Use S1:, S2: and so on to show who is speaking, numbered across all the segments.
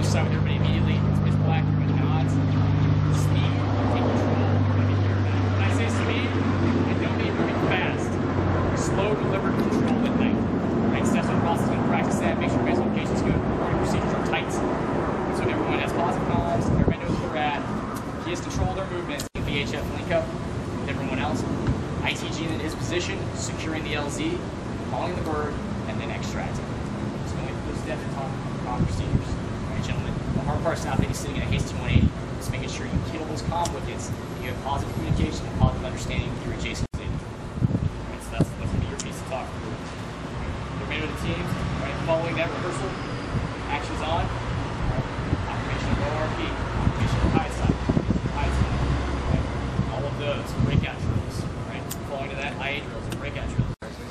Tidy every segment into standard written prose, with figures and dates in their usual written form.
S1: side with everybody immediately. It's pitch black, everybody nods. Speed, take control, everybody hear about it. When I say speed, I don't mean moving fast. Slow, deliberate control at night. Right, steps on the process, going to practice that, make sure everybody's location's good, reporting procedures are tight. So everyone has positive knowledge, everybody knows where they're at. He has control of their movements. VHF link up with everyone else. ITG in his position, securing the LZ, calling the bird, and then extracting. So going through those steps and talk procedures. All right, gentlemen. The hard part's not being sitting in a hasty 180. Just making sure you kill those comm wickets. You have positive communication and positive understanding with your adjacent data. Right, so that's going to be your piece of talk. You're made with the team. Right, following that rehearsal, actions on. Operation of ORP, operation of high side, right? All of those breakout drills, right? Following to that, IA drills and breakout drills.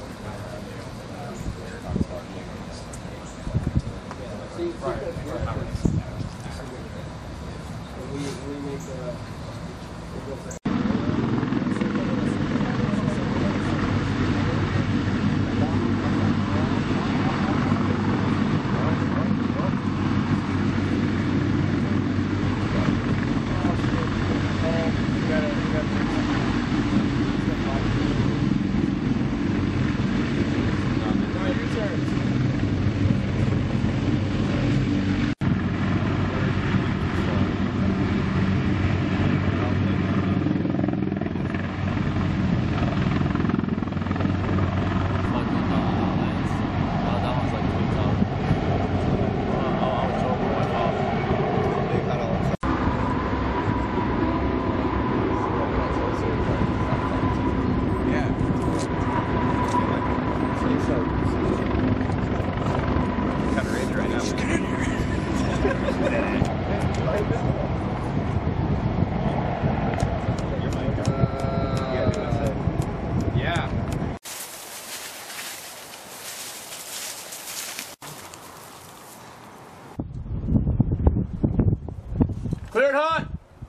S1: Cleared hot!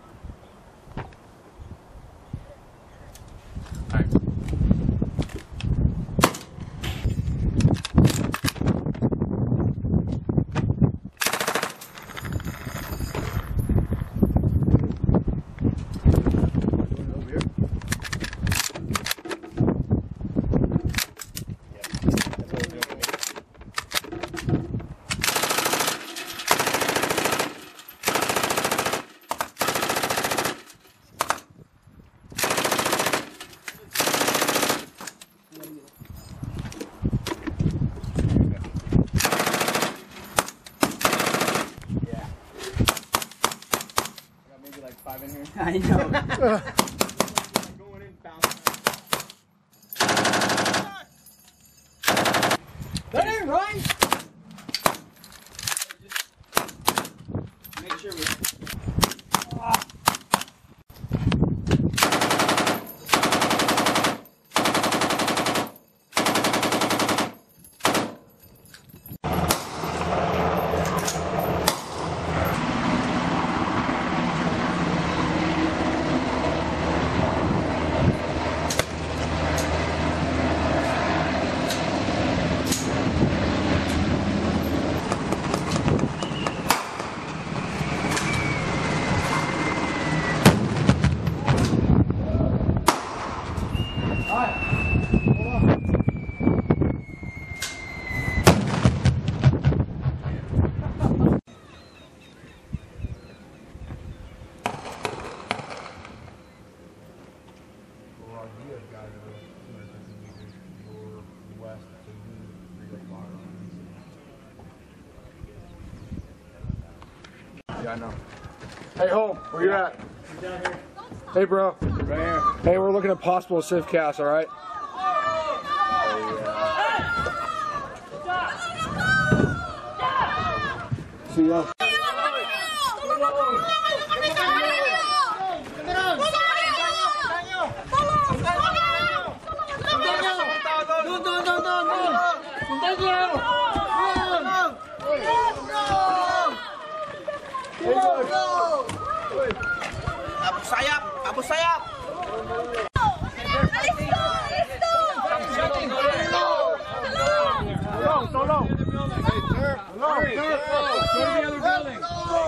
S2: I know. That ain't right. Make sure we.
S3: Yeah, I know. Hey, home, where you at?
S2: I'm down here.
S3: Hey, bro.
S2: Right here.
S3: Hey, we're looking at possible safe cast, all right? See ya.
S2: Abu sayap.
S3: Tolong.
S1: Hurry. Go to the other building.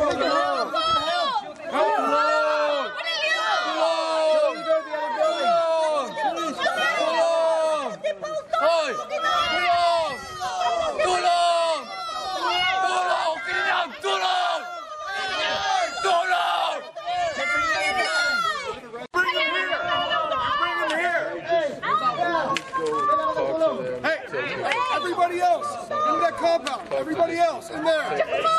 S3: Everybody else in that compound. Everybody else in there.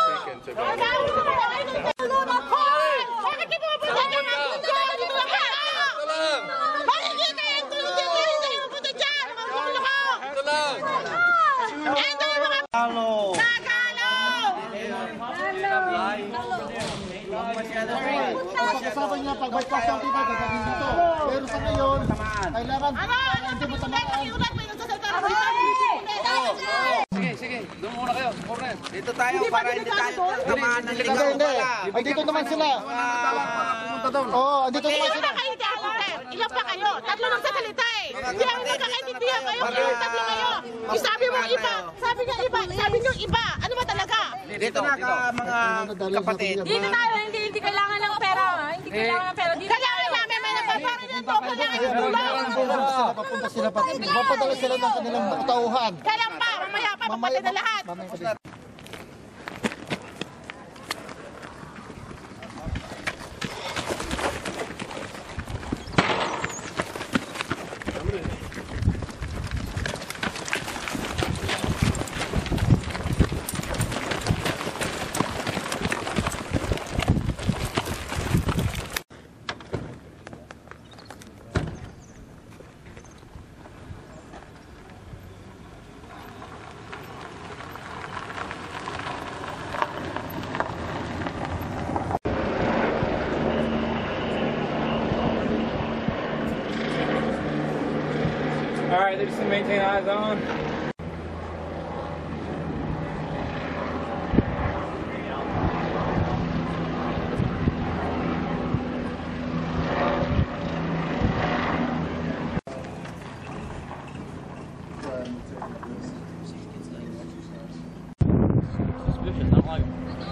S4: Kasama niya pag may pasang kita gagawin dito. Pero sa ngayon, kailangan hindi mo tamaan.
S1: Sige. Doon muna kayo. Corner.
S2: Dito tayo para hindi tayo tamaan ng ligaw.
S4: Hindi. Andito naman sila. Oo, andito naman sila.
S5: Ilan pa kayo? Tatlo lang sa salita eh. Hindi ako nagkakaintindihan kayo. Kayong tatlo kayo. Sabi mo iba. Sabi niyo iba. Sabi niyo iba. Ano ba talaga?
S2: Dito na ka mga kapatid.
S5: Dito tayo. Hindi kailangan ng pera. Hindi kailangan ng pera. Kailangan namin may nagpaparin ng to. Kailangan yung tulong.
S4: Papunta sila pati. Mapadala sila ng kanilang tauhan.
S5: Kailan pa? Mamaya pa. Papatid na lahat.
S1: Alright, they just need to maintain eyes on. Suspicious, not like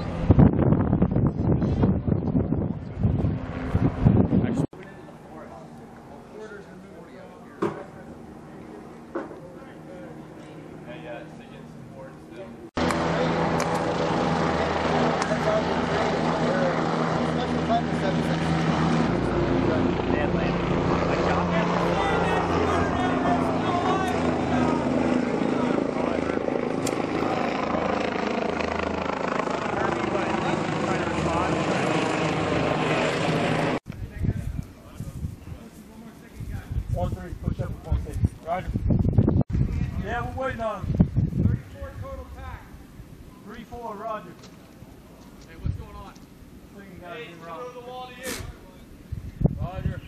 S3: Roger. Yeah, we're waiting on him.
S1: 34 total pack.
S3: 3-4, Roger.
S1: Hey, what's going on?
S3: Hey, go to the wall to you.
S1: Roger.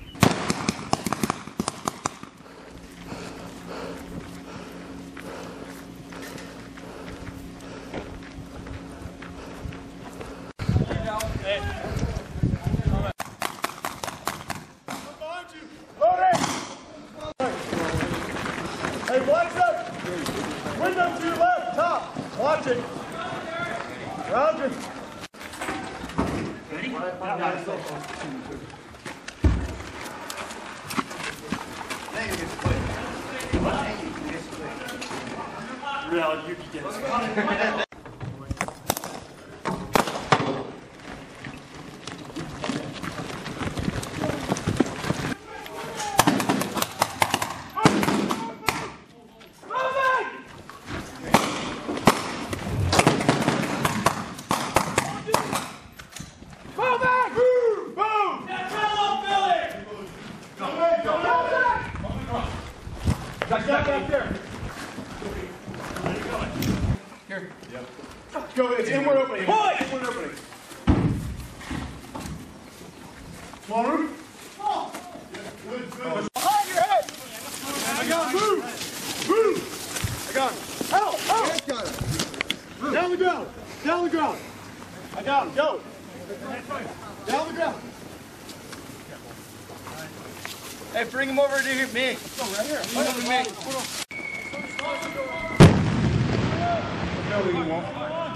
S3: Hey, watch up! Window to your left, top! Watch it! Roger! Real, you can get it.
S1: Here.
S3: Yep. Go, it's inward opening. Boy! Inward opening. Small room. Good, good. Behind your head! I got him. Move! Move! I got him. Help! Help! Down the ground! Down the ground! I got him. Go! Down the ground!
S2: Hey, bring him over to me.
S3: Go right here.
S2: Bring him over to me.
S3: No, you won't.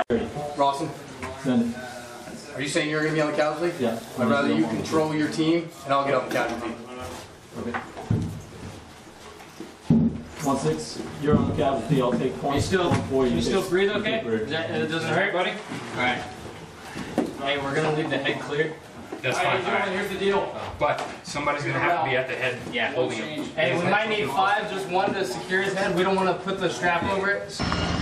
S6: Rawson,
S7: Then,
S6: are you saying you're going to be on the casualty?
S7: yeah.
S6: I'd rather you control your team, and I'll get on the casualty.
S7: Okay. 1-6, you're on the casualty. I'll take points.
S1: Can you still breathe okay? It doesn't hurt, buddy? Alright. Hey, we're gonna leave the head clear.
S8: That's
S1: Alright,
S8: fine.
S1: gentlemen, here's the deal.
S8: But somebody's gonna have to be at the head holding him.
S1: Hey, we might need 5, just one to secure his head. We don't want to put the strap over it.